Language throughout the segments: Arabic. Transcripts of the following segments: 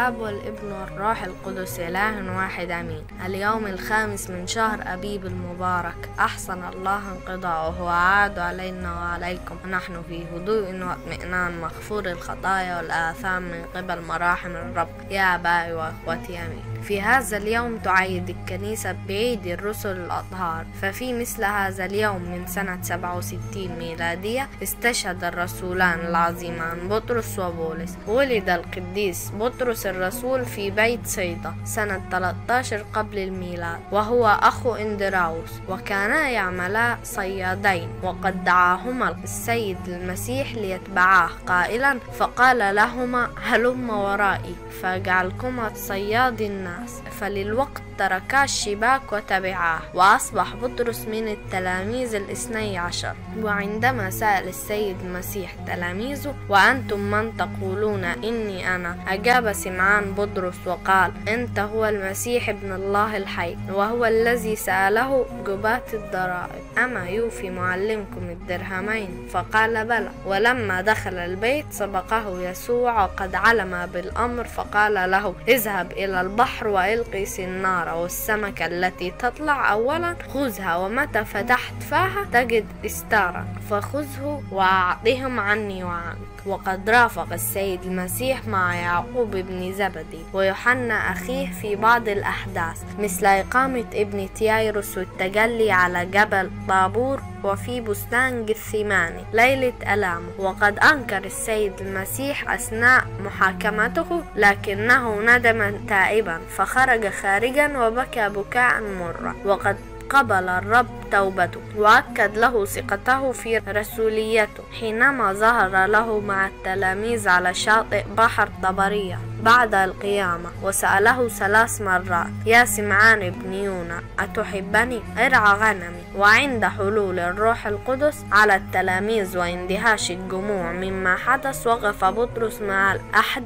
الآب والابن والروح القدس إله واحد آمين. اليوم الخامس من شهر أبيب المبارك، أحسن الله انقضاءه وأعاد علينا وعليكم ونحن في هدوء واطمئنان مغفور الخطايا والآثام من قبل مراحم الرب. يا آبائي وأخوتي آمين. في هذا اليوم تعيد الكنيسة بعيد الرسل الأطهار، ففي مثل هذا اليوم من سنة 67 ميلادية استشهد الرسولان العظيمان بطرس وبولس. ولد القديس بطرس الرسول في بيت صيدا سنة 13 قبل الميلاد، وهو أخو إندراوس، وكانا يعملا صيادين، وقد دعاهما السيد المسيح ليتبعاه قائلا: فقال لهما: هلم ورائي فأجعلكما صياد الناس. فللوقت تركا الشباك وتبعاه، وأصبح بطرس من التلاميذ ال12. وعندما سأل السيد المسيح تلاميذه: وأنتم من تقولون إني أنا؟ أجاب سمعان بطرس وقال: أنت هو المسيح ابن الله الحي. وهو الذي سأله جباة الضرائب: أما يوفي معلمكم الدرهمين؟ فقال: بلى. ولما دخل البيت سبقه يسوع وقد علم بالأمر، فقال له: اذهب إلى البحر وإلقي النار والسمكة التي تطلع أولا خذها، ومتى فتحت فاها تجد استارا فخذه وأعطهم عني وعنك. وقد رافق السيد المسيح مع يعقوب بن زبدي ويوحنا أخيه في بعض الأحداث، مثل إقامة ابن تيايروس والتجلي على جبل طابور وفي بستان جثيماني ليلة ألامه. وقد أنكر السيد المسيح أثناء محاكمته، لكنه ندم تائبا فخرج خارجا وبكى بكاء مرا، وقد قبل الرب توبته وأكد له ثقته في رسوليته حينما ظهر له مع التلاميذ على شاطئ بحر طبرية بعد القيامة، وسأله 3 مرات: يا سمعان ابن يونا، أتحبني؟ ارعى غنمي. وعند حلول الروح القدس على التلاميذ واندهاش الجموع مما حدث، وقف بطرس مع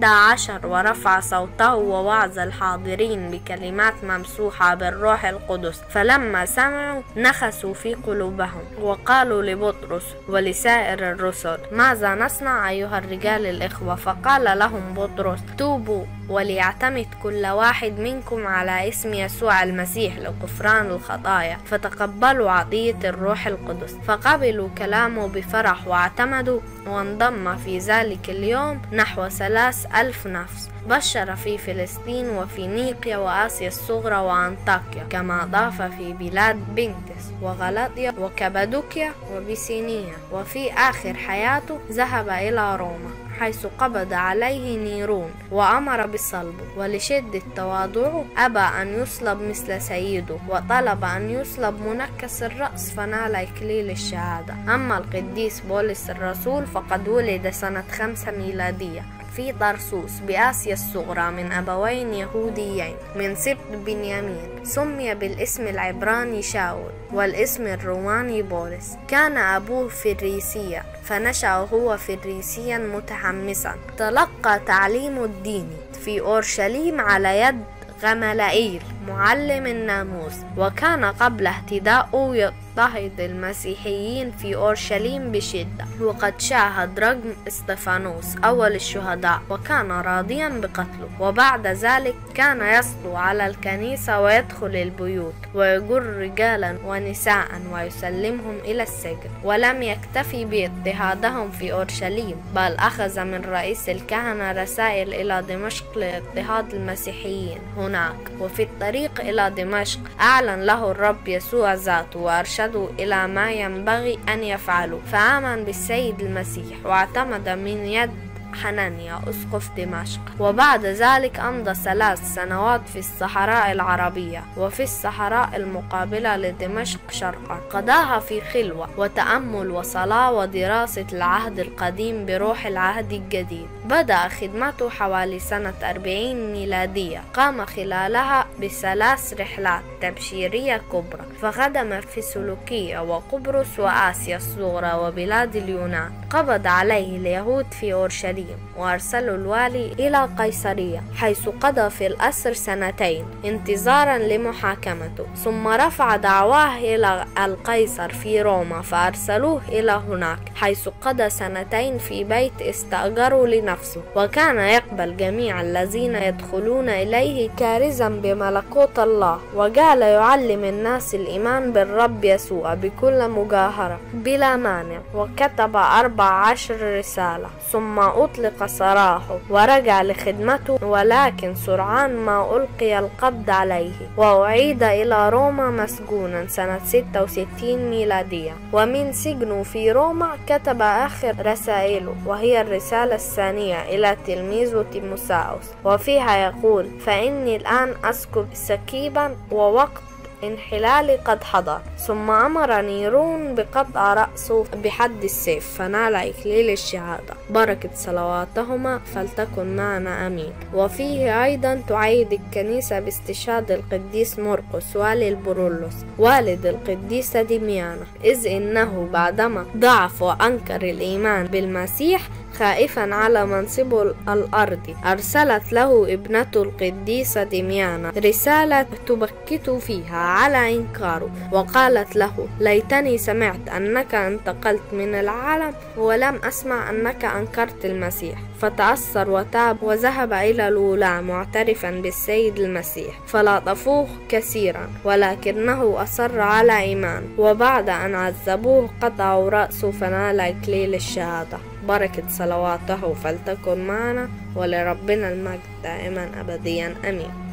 11 ورفع صوته ووعظ الحاضرين بكلمات ممسوحة بالروح القدس. فلما سمعوا نخسوا في قلوبهم وقالوا لبطرس ولسائر الرسل: ماذا نصنع أيها الرجال الإخوة؟ فقال لهم بطرس: توبوا وليعتمد كل واحد منكم على اسم يسوع المسيح لغفران الخطايا، فتقبلوا عطية الروح القدس. فقبلوا كلامه بفرح واعتمدوا، وانضم في ذلك اليوم نحو 3000 نفس. بشر في فلسطين وفي نيقيا وآسيا الصغرى وأنطاكيا، كما ضاف في بلاد بنتس وغلاطيا وكبادوكيا وبيسينيا. وفي آخر حياته ذهب إلى روما، حيث قبض عليه نيرون وأمر بصلبه، ولشدة تواضعه أبى أن يصلب مثل سيده، وطلب أن يصلب منكس الرأس فنال إكليل الشهادة. أما القديس بولس الرسول فقد ولد سنة 5 ميلادية في طرسوس بآسيا الصغرى من أبوين يهوديين من سبط بنيامين. سمي بالاسم العبراني شاول والاسم الروماني بولس. كان أبوه فريسيا، فنشأ هو فريسيا متحمسا. تلقى تعليمه الديني في أورشليم على يد غملائيل معلم الناموس، وكان قبل اهتدائه يضطهد المسيحيين في أورشليم بشدة، وقد شاهد رجم استفانوس أول الشهداء وكان راضيا بقتله. وبعد ذلك كان يسطو على الكنيسة ويدخل البيوت ويجر رجالا ونساء ويسلمهم إلى السجن. ولم يكتفي باضطهادهم في أورشليم، بل أخذ من رئيس الكهنة رسائل إلى دمشق لاضطهاد المسيحيين هناك. وفي الطريق إلى دمشق أعلن له الرب يسوع ذاته وأرشده إلى ما ينبغي أن يفعله، فآمن بالسيد المسيح واعتمد من يد حنانيا أسقف دمشق. وبعد ذلك أمضى 3 سنوات في الصحراء العربية وفي الصحراء المقابلة لدمشق شرقا، قضاها في خلوة وتأمل وصلاة ودراسة العهد القديم بروح العهد الجديد. بدأ خدمته حوالي سنة 40 ميلادية، قام خلالها ب3 رحلات تبشيرية كبرى، فخدم في سلوكية وقبرص وآسيا الصغرى وبلاد اليونان. قبض عليه اليهود في أورشليم الحليم، وأرسلوا الوالي إلى قيصرية حيث قضى في الأسر 2 انتظارا لمحاكمته، ثم رفع دعواه إلى القيصر في روما فأرسلوه إلى هناك حيث قضى 2 في بيت استأجروا لنفسه، وكان يقبل جميع الذين يدخلون إليه كارزا بملكوت الله، وجعل يعلم الناس الإيمان بالرب يسوع بكل مجاهرة بلا مانع، وكتب 14 رسالة ثم أطلق سراحه ورجع لخدمته، ولكن سرعان ما ألقي القبض عليه وأعيد إلى روما مسجونا سنة 66 ميلادية. ومن سجنه في روما كتب آخر رسائله وهي الرسالة الثانية إلى تلميذه تيموثاوس، وفيها يقول: فإني الآن أسكب سكيبا ووقت انحلالي قد حضر. ثم أمر نيرون بقطع رأسه بحد السيف فنال إكليل الشهادة. بركة صلواتهما فلتكن معنا آمين. وفيه أيضا تعيد الكنيسة باستشهاد القديس مرقس والي البرولوس والد القديسة دميانة، إذ إنه بعدما ضعف وأنكر الإيمان بالمسيح خائفا على منصبه الأرضي أرسلت له ابنته القديسة دميانة رسالة تبكت فيها على إنكاره، وقالت له: ليتني سمعت أنك انتقلت من العالم ولم أسمع أنك أنكرت المسيح. فتأثر وتاب وذهب إلى الولاة معترفا بالسيد المسيح، فلاطفوه كثيرا ولكنه أصر على إيمان، وبعد أن عذبوه قطعوا رأسه فنال إكليل الشهادة. بركة صلواته فلتكن معنا، ولربنا المجد دائما أبديا آمين.